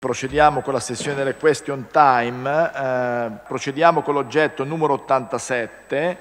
Procediamo con la sessione delle question time, procediamo con l'oggetto numero 87,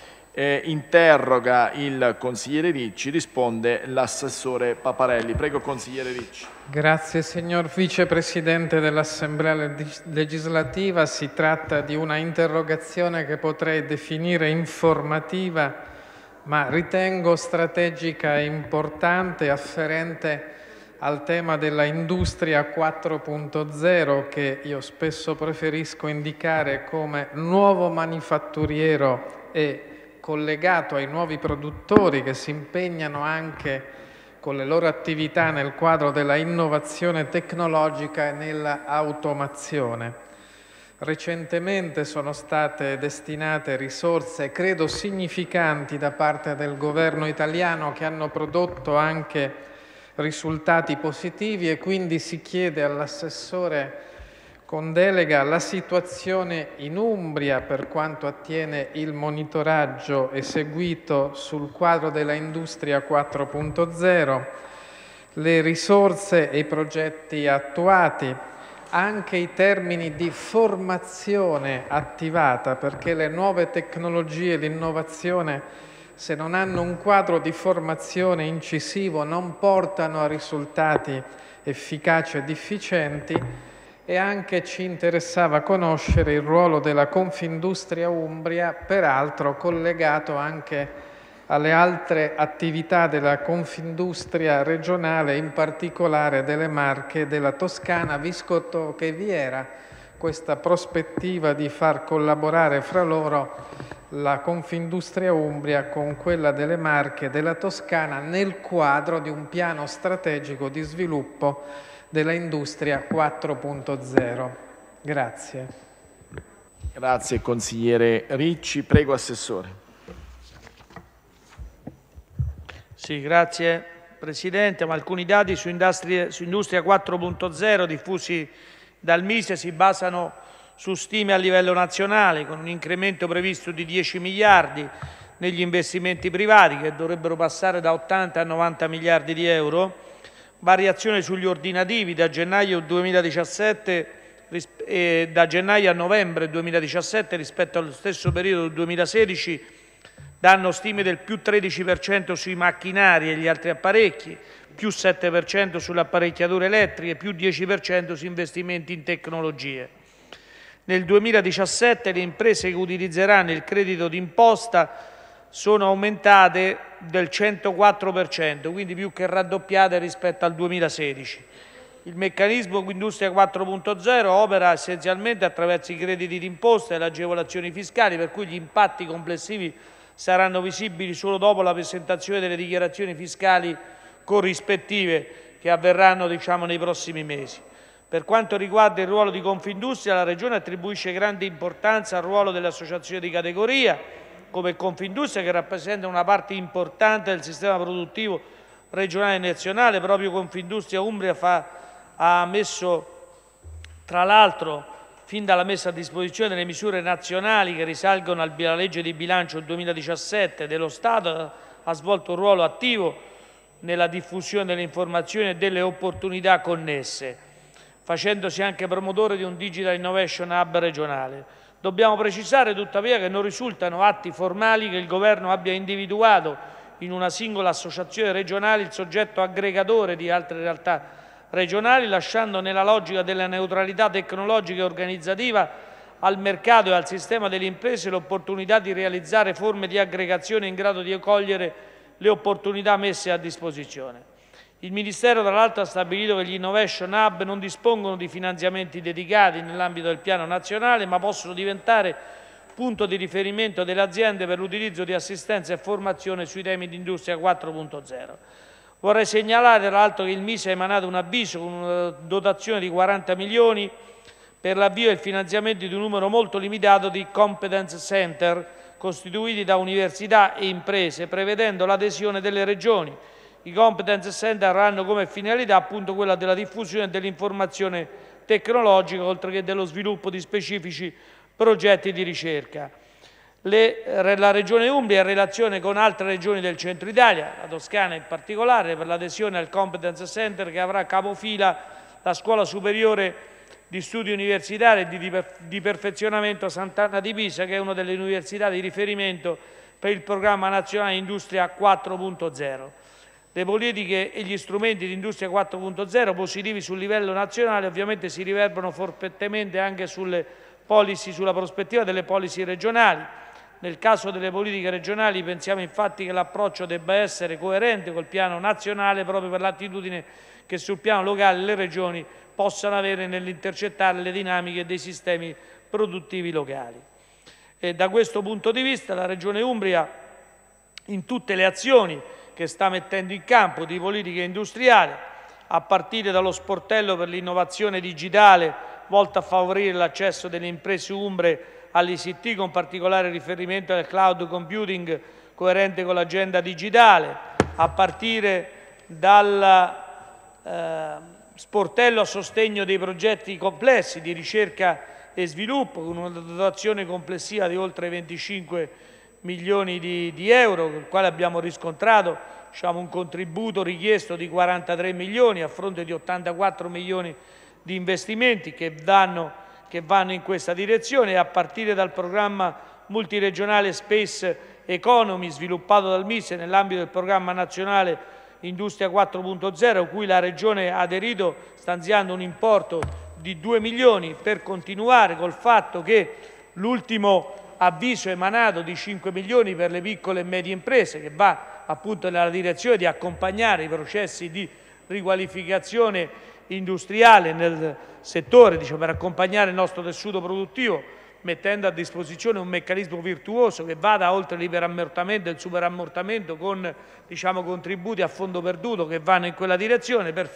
interroga il consigliere Ricci, risponde l'assessore Paparelli. Prego consigliere Ricci. Grazie signor Vicepresidente dell'Assemblea legislativa, si tratta di una interrogazione che potrei definire informativa, ma ritengo strategica e importante, afferente al tema della industria 4.0, che io spesso preferisco indicare come nuovo manifatturiero e collegato ai nuovi produttori che si impegnano anche con le loro attività nel quadro della innovazione tecnologica e nella automazione. Recentemente sono state destinate risorse, credo significanti, da parte del governo italiano, che hanno prodotto anche risultati positivi, e quindi si chiede all'assessore con delega la situazione in Umbria per quanto attiene il monitoraggio eseguito sul quadro della industria 4.0, le risorse e i progetti attuati, anche i termini di formazione attivata, perché le nuove tecnologie e l'innovazione, se non hanno un quadro di formazione incisivo, non portano a risultati efficaci ed efficienti. E anche ci interessava conoscere il ruolo della Confindustria Umbria, peraltro collegato anche alle altre attività della Confindustria regionale, in particolare delle Marche e della Toscana, visto che vi era questa prospettiva di far collaborare fra loro la Confindustria Umbria con quella delle Marche e della Toscana nel quadro di un piano strategico di sviluppo della industria 4.0. Grazie. Grazie consigliere Ricci. Prego assessore. Sì, grazie Presidente. Ma alcuni dati su Industria 4.0 diffusi dal Mise si basano su stime a livello nazionale, con un incremento previsto di 10 miliardi negli investimenti privati, che dovrebbero passare da 80 a 90 miliardi di euro, variazione sugli ordinativi da gennaio 2017 da gennaio a novembre 2017 rispetto allo stesso periodo del 2016 danno stime del più 13% sui macchinari e gli altri apparecchi, più 7% sulle apparecchiature elettriche, più 10% su investimenti in tecnologie. Nel 2017 le imprese che utilizzeranno il credito d'imposta sono aumentate del 104%, quindi più che raddoppiate rispetto al 2016. Il meccanismo Industria 4.0 opera essenzialmente attraverso i crediti d'imposta e le agevolazioni fiscali, per cui gli impatti complessivi saranno visibili solo dopo la presentazione delle dichiarazioni fiscali corrispettive che avverranno nei prossimi mesi. Per quanto riguarda il ruolo di Confindustria, la Regione attribuisce grande importanza al ruolo delle associazioni di categoria, come Confindustria, che rappresenta una parte importante del sistema produttivo regionale e nazionale. Proprio Confindustria Umbria ha messo, tra l'altro, fin dalla messa a disposizione delle misure nazionali che risalgono alla legge di bilancio 2017 dello Stato, ha svolto un ruolo attivo nella diffusione delle informazioni e delle opportunità connesse, facendosi anche promotore di un Digital Innovation Hub regionale. Dobbiamo precisare tuttavia che non risultano atti formali che il Governo abbia individuato in una singola associazione regionale il soggetto aggregatore di altre realtà regionali, lasciando nella logica della neutralità tecnologica e organizzativa al mercato e al sistema delle imprese l'opportunità di realizzare forme di aggregazione in grado di cogliere le opportunità messe a disposizione. Il Ministero, tra l'altro, ha stabilito che gli Innovation Hub non dispongono di finanziamenti dedicati nell'ambito del piano nazionale, ma possono diventare punto di riferimento delle aziende per l'utilizzo di assistenza e formazione sui temi di Industria 4.0. Vorrei segnalare, tra l'altro, che il Mise ha emanato un avviso con una dotazione di 40 milioni per l'avvio e il finanziamento di un numero molto limitato di competence center costituiti da università e imprese, prevedendo l'adesione delle regioni. I competence center avranno come finalità appunto quella della diffusione dell'informazione tecnologica, oltre che dello sviluppo di specifici progetti di ricerca. La Regione Umbria, in relazione con altre regioni del centro Italia, la Toscana in particolare, per l'adesione al competence center che avrà capofila la Scuola Superiore di Studi Universitari e di Perfezionamento Sant'Anna di Pisa, che è una delle università di riferimento per il Programma Nazionale Industria 4.0. Le politiche e gli strumenti di Industria 4.0 positivi sul livello nazionale ovviamente si riverberano fortemente anche sulla prospettiva delle policy regionali. Nel caso delle politiche regionali pensiamo infatti che l'approccio debba essere coerente col piano nazionale proprio per l'attitudine che sul piano locale le regioni possano avere nell'intercettare le dinamiche dei sistemi produttivi locali. E da questo punto di vista la Regione Umbria, in tutte le azioni che sta mettendo in campo di politica industriale, a partire dallo sportello per l'innovazione digitale volto a favorire l'accesso delle imprese umbre all'ICT, con particolare riferimento al cloud computing coerente con l'agenda digitale, a partire dal sportello a sostegno dei progetti complessi di ricerca e sviluppo, con una dotazione complessiva di oltre 25 milioni di euro, con il quale abbiamo riscontrato un contributo richiesto di 43 milioni a fronte di 84 milioni di investimenti che vanno in questa direzione, a partire dal programma multiregionale Space Economy sviluppato dal MISE nell'ambito del programma nazionale Industria 4.0, cui la Regione ha aderito stanziando un importo di 2 milioni, per continuare col fatto che l'ultimo avviso emanato di 5 milioni per le piccole e medie imprese, che va appunto nella direzione di accompagnare i processi di riqualificazione industriale nel settore, per accompagnare il nostro tessuto produttivo, mettendo a disposizione un meccanismo virtuoso che vada oltre l'iperammortamento e il superammortamento con contributi a fondo perduto che vanno in quella direzione, per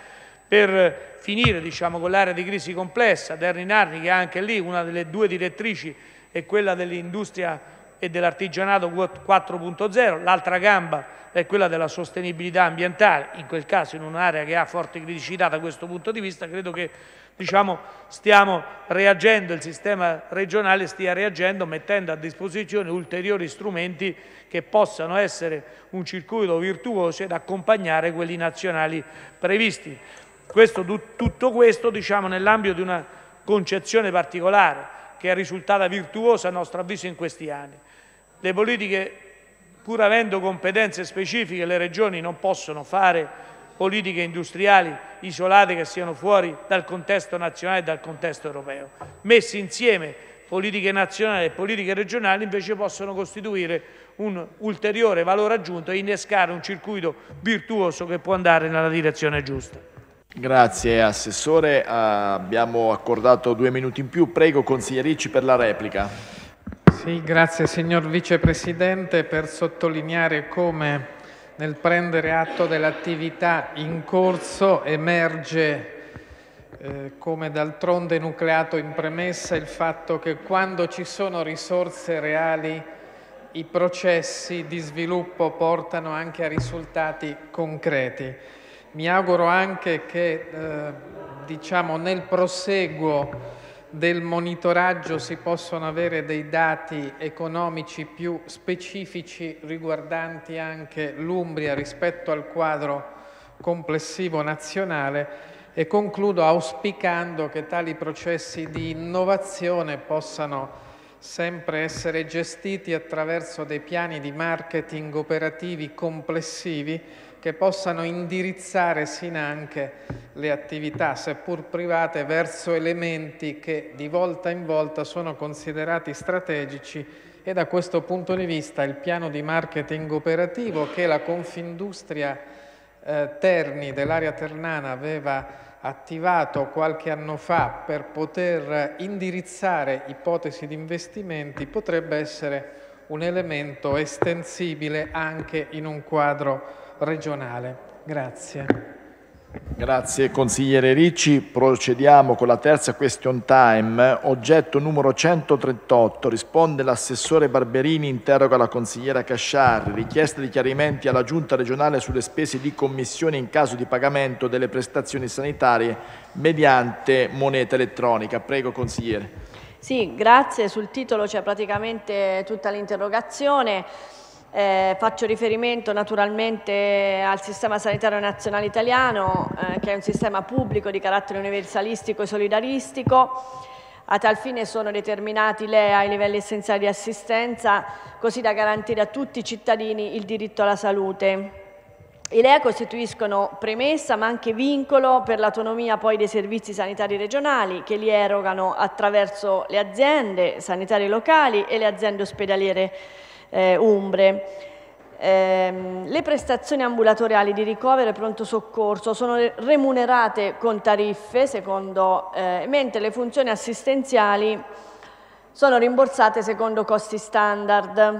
finire con l'area di crisi complessa Terni Narni, che anche lì una delle due direttrici è quella dell'industria e dell'artigianato 4.0, l'altra gamba è quella della sostenibilità ambientale, in quel caso in un'area che ha forti criticità da questo punto di vista. Credo che stiamo reagendo, il sistema regionale stia reagendo, mettendo a disposizione ulteriori strumenti che possano essere un circuito virtuoso ed accompagnare quelli nazionali previsti. Tutto questo nell'ambito di una concezione particolare che è risultata virtuosa a nostro avviso in questi anni. Le politiche, pur avendo competenze specifiche, le regioni non possono fare politiche industriali isolate che siano fuori dal contesto nazionale e dal contesto europeo. Messi insieme, politiche nazionali e politiche regionali invece possono costituire un ulteriore valore aggiunto e innescare un circuito virtuoso che può andare nella direzione giusta. Grazie Assessore, abbiamo accordato 2 minuti in più. Prego Consigliere Ricci per la replica. Sì, grazie signor Vicepresidente, per sottolineare come nel prendere atto dell'attività in corso emerge, come d'altronde nucleato in premessa, il fatto che quando ci sono risorse reali i processi di sviluppo portano anche a risultati concreti. Mi auguro anche che nel prosieguo del monitoraggio si possano avere dei dati economici più specifici riguardanti anche l'Umbria rispetto al quadro complessivo nazionale, e concludo auspicando che tali processi di innovazione possano sempre essere gestiti attraverso dei piani di marketing operativi complessivi che possano indirizzare anche le attività, seppur private, verso elementi che di volta in volta sono considerati strategici, e da questo punto di vista il piano di marketing operativo che la Confindustria Terni dell'area ternana aveva attivato qualche anno fa per poter indirizzare ipotesi di investimenti potrebbe essere un elemento estensibile anche in un quadro regionale. Grazie. Grazie Consigliere Ricci. Procediamo con la terza question time, oggetto numero 138. Risponde l'assessore Barberini, interroga la consigliera Casciarri. Richiesta di chiarimenti alla Giunta regionale sulle spese di commissione in caso di pagamento delle prestazioni sanitarie mediante moneta elettronica. Prego consigliere. Sì, grazie. Sul titolo c'è praticamente tutta l'interrogazione. Faccio riferimento naturalmente al Sistema Sanitario Nazionale Italiano, che è un sistema pubblico di carattere universalistico e solidaristico. A tal fine sono determinati i LEA, i livelli essenziali di assistenza, così da garantire a tutti i cittadini il diritto alla salute. I LEA costituiscono premessa ma anche vincolo per l'autonomia poi dei servizi sanitari regionali, che li erogano attraverso le aziende sanitarie locali e le aziende ospedaliere umbre. Le prestazioni ambulatoriali di ricovero e pronto soccorso sono remunerate con tariffe, mentre le funzioni assistenziali sono rimborsate secondo costi standard.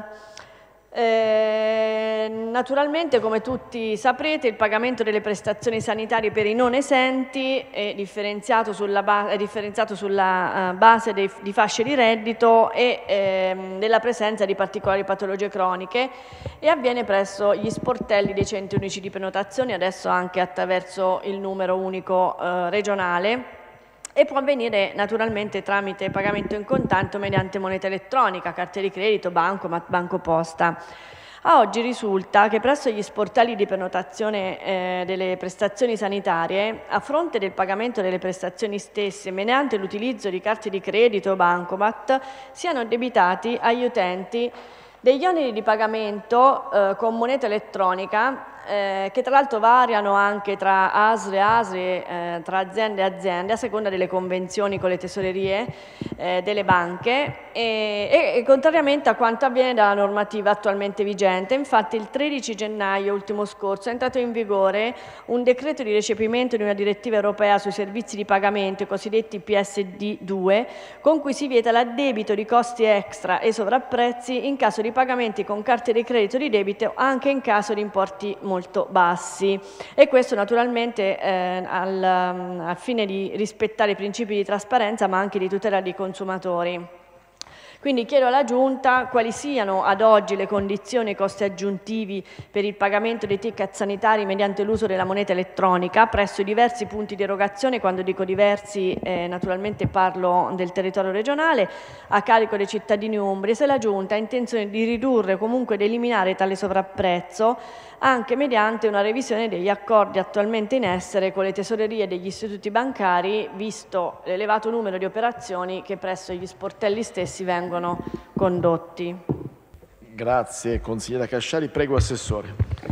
Naturalmente, come tutti saprete, il pagamento delle prestazioni sanitarie per i non esenti è differenziato sulla base di fasce di reddito e della presenza di particolari patologie croniche, e avviene presso gli sportelli dei centri unici di prenotazione, adesso anche attraverso il numero unico regionale, e può avvenire naturalmente tramite pagamento in contanti o mediante moneta elettronica, carte di credito, bancomat, banco posta. A oggi risulta che presso gli sportelli di prenotazione delle prestazioni sanitarie, a fronte del pagamento delle prestazioni stesse mediante l'utilizzo di carte di credito o bancomat, siano addebitati agli utenti degli oneri di pagamento con moneta elettronica, che tra l'altro variano anche tra ASL e ASL, tra aziende e aziende, a seconda delle convenzioni con le tesorerie delle banche, e contrariamente a quanto avviene dalla normativa attualmente vigente. Infatti il 13 gennaio ultimo scorso è entrato in vigore un decreto di recepimento di una direttiva europea sui servizi di pagamento, i cosiddetti PSD2, con cui si vieta l'addebito di costi extra e sovrapprezzi in caso di pagamenti con carte di credito di debito, anche in caso di importi molto bassi, e questo naturalmente al fine di rispettare i principi di trasparenza ma anche di tutela dei consumatori. Quindi chiedo alla Giunta quali siano ad oggi le condizioni e i costi aggiuntivi per il pagamento dei ticket sanitari mediante l'uso della moneta elettronica presso i diversi punti di erogazione. Quando dico diversi, naturalmente parlo del territorio regionale, a carico dei cittadini umbri, e se la Giunta ha intenzione di ridurre o comunque di eliminare tale sovrapprezzo anche mediante una revisione degli accordi attualmente in essere con le tesorerie degli istituti bancari, visto l'elevato numero di operazioni che presso gli sportelli stessi vengono condotti. Grazie consigliera Casciari, prego Assessore.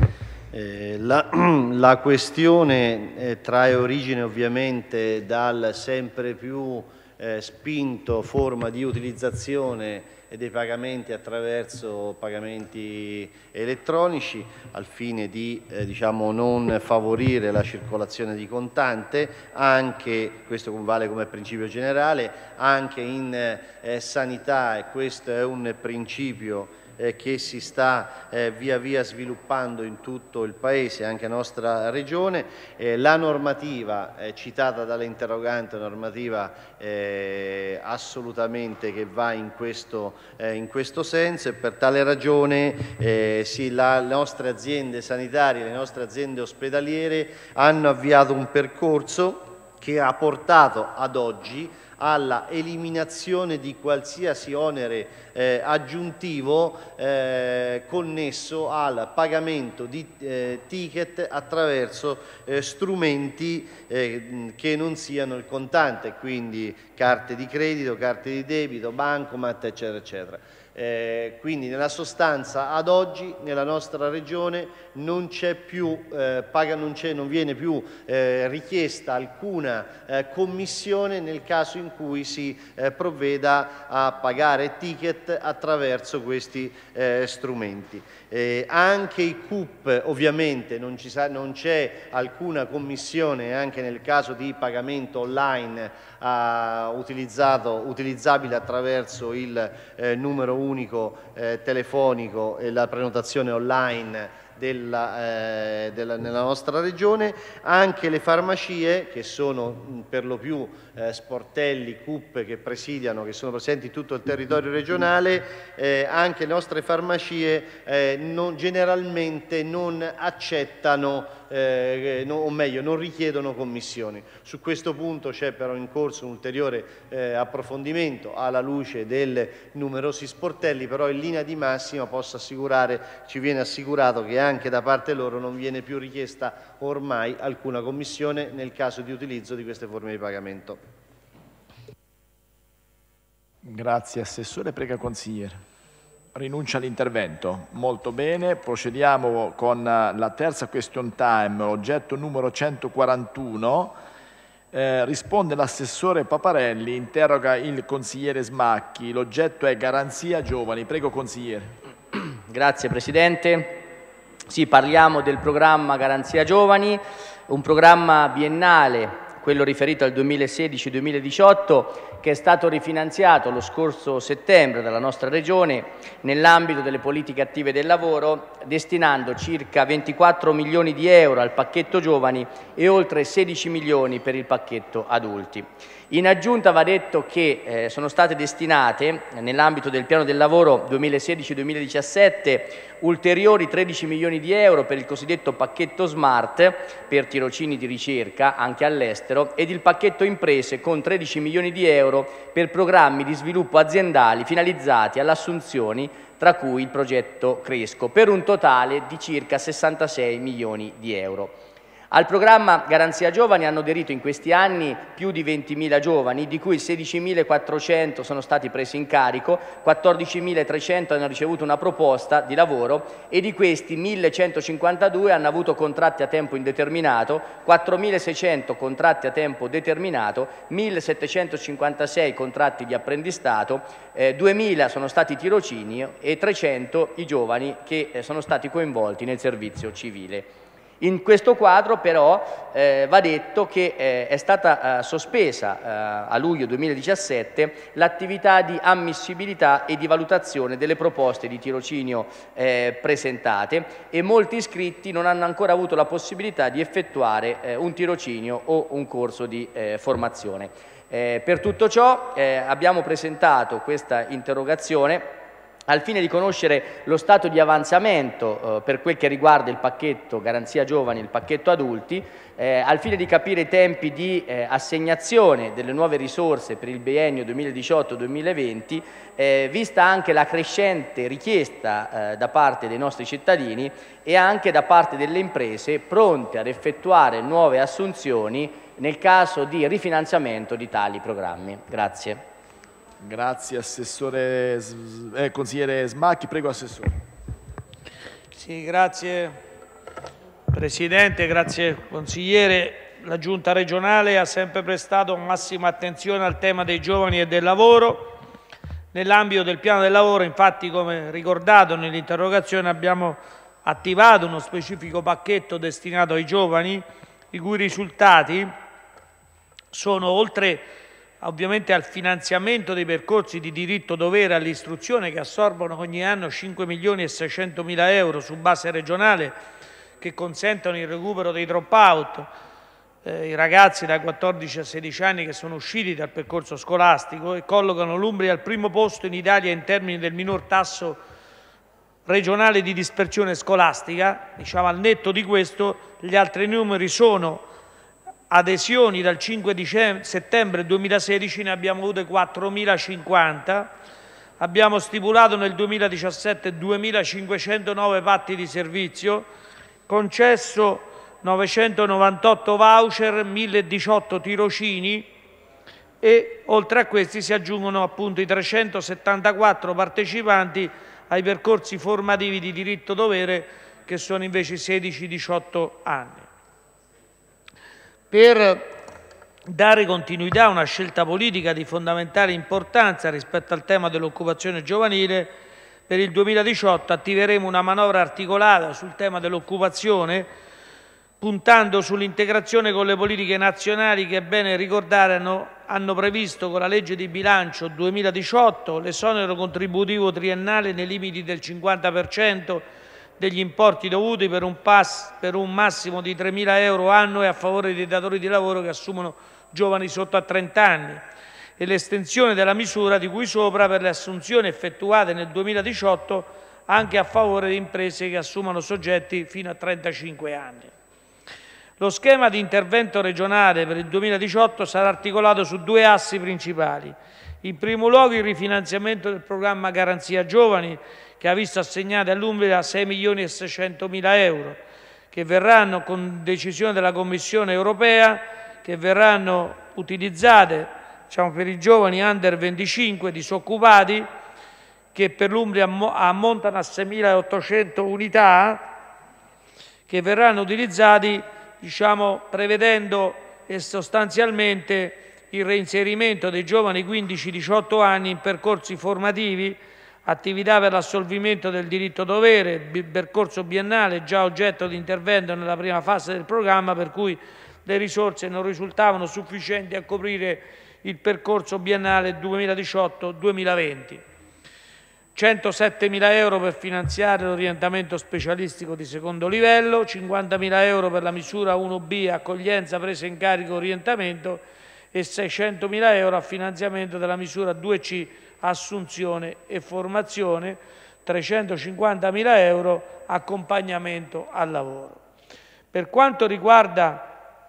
La questione trae origine ovviamente dal sempre più spinto forma di utilizzazione dei pagamenti attraverso pagamenti elettronici, al fine di non favorire la circolazione di contante, anche questo vale come principio generale, anche in sanità, e questo è un principio che si sta via via sviluppando in tutto il Paese, anche nella nostra Regione. La normativa citata dall'interrogante è una normativa assolutamente che va in questo senso, e per tale ragione le nostre aziende sanitarie, le nostre aziende ospedaliere hanno avviato un percorso che ha portato ad oggi alla eliminazione di qualsiasi onere aggiuntivo connesso al pagamento di ticket attraverso strumenti che non siano il contante, quindi carte di credito, carte di debito, bancomat, eccetera, eccetera. Quindi nella sostanza ad oggi nella nostra regione non viene più richiesta alcuna commissione nel caso in cui si provveda a pagare ticket attraverso questi strumenti. Anche i CUP ovviamente non c'è alcuna commissione anche nel caso di pagamento online utilizzabile attraverso il numero unico telefonico e la prenotazione online nella nostra regione. Anche le farmacie, che sono per lo più sportelli CUP che sono presenti in tutto il territorio regionale, anche le nostre farmacie generalmente non accettano o meglio non richiedono commissioni. Su questo punto c'è però in corso un ulteriore approfondimento alla luce dei numerosi sportelli, però in linea di massima posso assicurare, ci viene assicurato che anche da parte loro non viene più richiesta ormai alcuna commissione nel caso di utilizzo di queste forme di pagamento. Grazie Assessore, prega Consigliere. Rinuncia all'intervento. Molto bene, procediamo con la terza question time, oggetto numero 141. Risponde l'assessore Paparelli, interroga il consigliere Smacchi. L'oggetto è Garanzia Giovani. Prego Consigliere. Grazie Presidente. Sì, parliamo del programma Garanzia Giovani, un programma biennale, quello riferito al 2016-2018, che è stato rifinanziato lo scorso settembre dalla nostra Regione nell'ambito delle politiche attive del lavoro, destinando circa 24 milioni di euro al pacchetto giovani e oltre 16 milioni per il pacchetto adulti. In aggiunta va detto che sono state destinate nell'ambito del piano del lavoro 2016-2017 ulteriori 13 milioni di euro per il cosiddetto pacchetto Smart per tirocini di ricerca anche all'estero ed il pacchetto imprese con 13 milioni di euro per programmi di sviluppo aziendali finalizzati alle assunzioni, tra cui il progetto Cresco, per un totale di circa 66 milioni di euro. Al programma Garanzia Giovani hanno aderito in questi anni più di 20.000 giovani, di cui 16.400 sono stati presi in carico, 14.300 hanno ricevuto una proposta di lavoro e di questi 1.152 hanno avuto contratti a tempo indeterminato, 4.600 contratti a tempo determinato, 1.756 contratti di apprendistato, 2.000 sono stati tirocini e 300 i giovani che sono stati coinvolti nel servizio civile. In questo quadro però va detto che è stata sospesa a luglio 2017 l'attività di ammissibilità e di valutazione delle proposte di tirocinio presentate e molti iscritti non hanno ancora avuto la possibilità di effettuare un tirocinio o un corso di formazione. Per tutto ciò abbiamo presentato questa interrogazione al fine di conoscere lo stato di avanzamento per quel che riguarda il pacchetto Garanzia Giovani e il pacchetto Adulti, al fine di capire i tempi di assegnazione delle nuove risorse per il biennio 2018-2020, vista anche la crescente richiesta da parte dei nostri cittadini e anche da parte delle imprese pronte ad effettuare nuove assunzioni nel caso di rifinanziamento di tali programmi. Grazie. Grazie Assessore, Consigliere Smacchi, prego Assessore. Sì, grazie Presidente, grazie Consigliere. La Giunta regionale ha sempre prestato massima attenzione al tema dei giovani e del lavoro. Nell'ambito del piano del lavoro, infatti, come ricordato nell'interrogazione, abbiamo attivato uno specifico pacchetto destinato ai giovani, i cui risultati sono, oltre ovviamente al finanziamento dei percorsi di diritto-dovere all'istruzione che assorbono ogni anno 5 milioni e 600 mila euro su base regionale che consentono il recupero dei drop-out, i ragazzi dai 14 a 16 anni che sono usciti dal percorso scolastico e collocano l'Umbria al primo posto in Italia in termini del minor tasso regionale di dispersione scolastica. Diciamo, al netto di questo, gli altri numeri sono adesioni dal 5 settembre 2016 ne abbiamo avute 4.050, abbiamo stipulato nel 2017 2.509 patti di servizio, concesso 998 voucher, 1.018 tirocini e oltre a questi si aggiungono appunto i 374 partecipanti ai percorsi formativi di diritto-dovere che sono invece 16-18 anni. Per dare continuità a una scelta politica di fondamentale importanza rispetto al tema dell'occupazione giovanile, per il 2018 attiveremo una manovra articolata sul tema dell'occupazione, puntando sull'integrazione con le politiche nazionali che, è bene ricordare, hanno previsto con la legge di bilancio 2018 l'esonero contributivo triennale nei limiti del 50% degli importi dovuti per un massimo di 3.000 euro annui a favore dei datori di lavoro che assumono giovani sotto a 30 anni e l'estensione della misura di cui sopra per le assunzioni effettuate nel 2018 anche a favore di imprese che assumano soggetti fino a 35 anni. Lo schema di intervento regionale per il 2018 sarà articolato su due assi principali. In primo luogo il rifinanziamento del programma Garanzia Giovani, che ha visto assegnate all'Umbria 6.600.000 euro, che verranno con decisione della Commissione europea, che verranno utilizzate per i giovani under 25 disoccupati, che per l'Umbria ammontano a 6.800 unità, che verranno utilizzati prevedendo sostanzialmente il reinserimento dei giovani 15-18 anni in percorsi formativi, attività per l'assolvimento del diritto-dovere, percorso biennale già oggetto di intervento nella prima fase del programma, per cui le risorse non risultavano sufficienti a coprire il percorso biennale 2018-2020. 107.000 euro per finanziare l'orientamento specialistico di secondo livello, 50.000 euro per la misura 1B accoglienza, presa in carico, orientamento e 600.000 euro a finanziamento della misura 2C assunzione e formazione, 350.000 euro accompagnamento al lavoro. Per quanto riguarda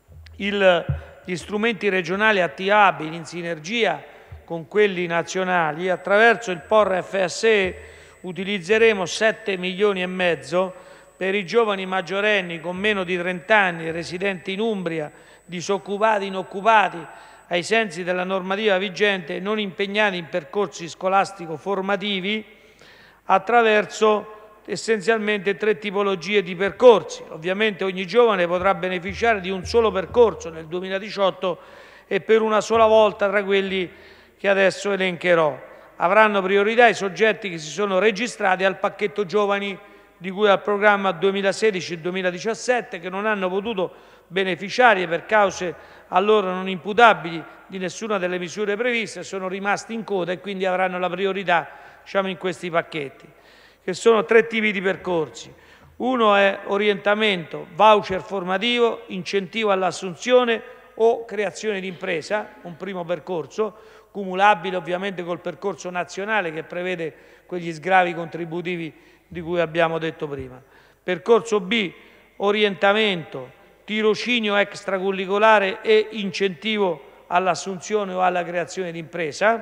gli strumenti regionali attivabili in sinergia con quelli nazionali, attraverso il POR FSE utilizzeremo 7,5 milioni per i giovani maggiorenni con meno di 30 anni residenti in Umbria, disoccupati, inoccupati ai sensi della normativa vigente e non impegnati in percorsi scolastico-formativi, attraverso essenzialmente 3 tipologie di percorsi. Ovviamente ogni giovane potrà beneficiare di un solo percorso nel 2018 e per una sola volta tra quelli che adesso elencherò. Avranno priorità i soggetti che si sono registrati al pacchetto giovani di cui al programma 2016-2017, che non hanno potuto beneficiare per cause a loro non imputabili di nessuna delle misure previste, sono rimasti in coda e quindi avranno la priorità in questi pacchetti, che sono 3 tipi di percorsi. Uno è orientamento, voucher formativo, incentivo all'assunzione o creazione di impresa, un primo percorso, cumulabile ovviamente col percorso nazionale che prevede quegli sgravi contributivi di cui abbiamo detto prima. Percorso B, orientamento, tirocinio extracurricolare e incentivo all'assunzione o alla creazione di impresa.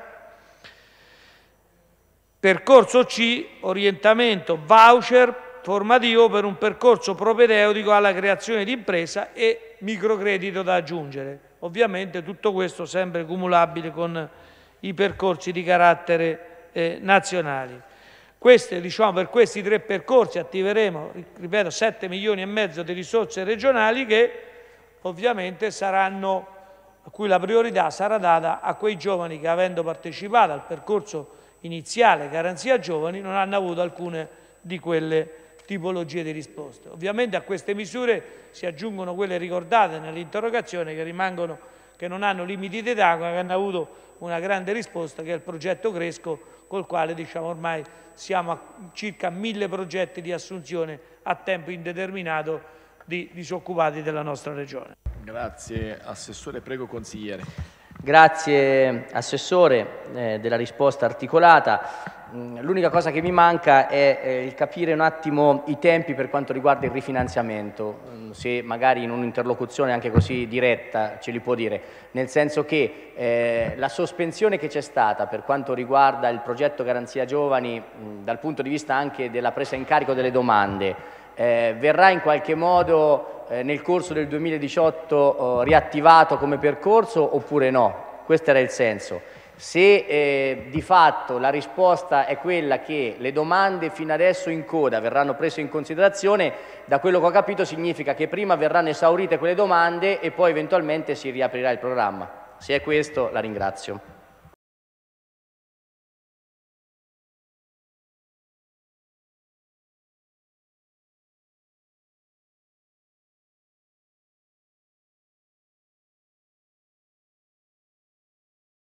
Percorso C, orientamento, voucher formativo per un percorso propedeutico alla creazione di impresa e microcredito da aggiungere. Ovviamente tutto questo sempre cumulabile con i percorsi di carattere nazionali. Per questi 3 percorsi attiveremo, ripeto, 7,5 milioni di risorse regionali che ovviamente saranno, a cui la priorità sarà data a quei giovani che, avendo partecipato al percorso iniziale Garanzia Giovani, non hanno avuto alcune di quelle tipologie di risposte. Ovviamente a queste misure si aggiungono quelle ricordate nell'interrogazione che non hanno limiti di età, che hanno avuto una grande risposta, che è il progetto Cresco, col quale ormai siamo a circa 1.000 progetti di assunzione a tempo indeterminato di disoccupati della nostra Regione. Grazie Assessore, prego Consigliere. Grazie Assessore della risposta articolata. L'unica cosa che mi manca è il capire un attimo i tempi per quanto riguarda il rifinanziamento, se magari in un'interlocuzione anche così diretta ce li può dire, nel senso che la sospensione che c'è stata per quanto riguarda il progetto Garanzia Giovani dal punto di vista anche della presa in carico delle domande verrà in qualche modo nel corso del 2018 riattivato come percorso oppure no? Questo era il senso. Se di fatto la risposta è quella che le domande fino adesso in coda verranno prese in considerazione, da quello che ho capito significa che prima verranno esaurite quelle domande e poi eventualmente si riaprirà il programma. Se è questo, la ringrazio.